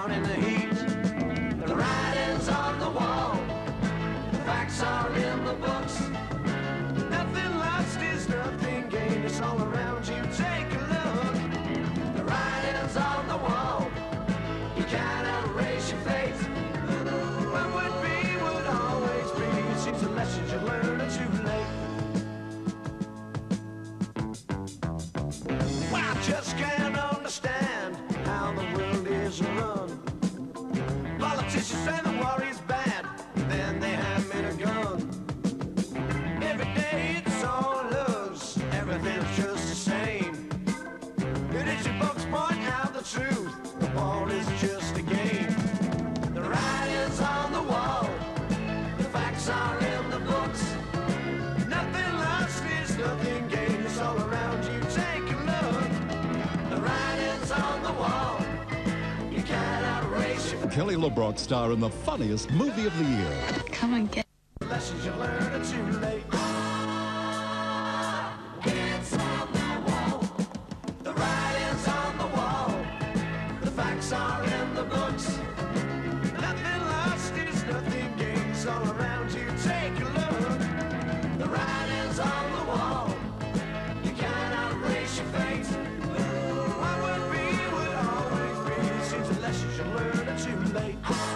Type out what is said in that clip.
down in the heat. The writing's on the wall, the facts are in the books. Nothing lost is nothing gained, it's all around you, take a look. The writing's on the wall, you cannot erase your fate. What would be would always be, it seems the lessons you learn are too late. Well, I just can't understand how the world is run. Politicians say the war is bad, then they hand me a gun. Every day it's all loves, everything's just the same. It is your books point out the truth, the ball is just a game. The writing's on the wall, the facts are in the books. Nothing lost is nothing gained, it's all around you, take a look. The writing's on the wall, you cannot erase your Kelly LeBrock star in the funniest movie of the year. Come and get lessons you learn are too late. It's on the wall, the writing's on the wall, the facts are in the books. Nothing lost is nothing gained, it's all around you, take a look. The writing's on the wall, you cannot erase your fate. What would be would always be, it seems the lessons you learn are too late.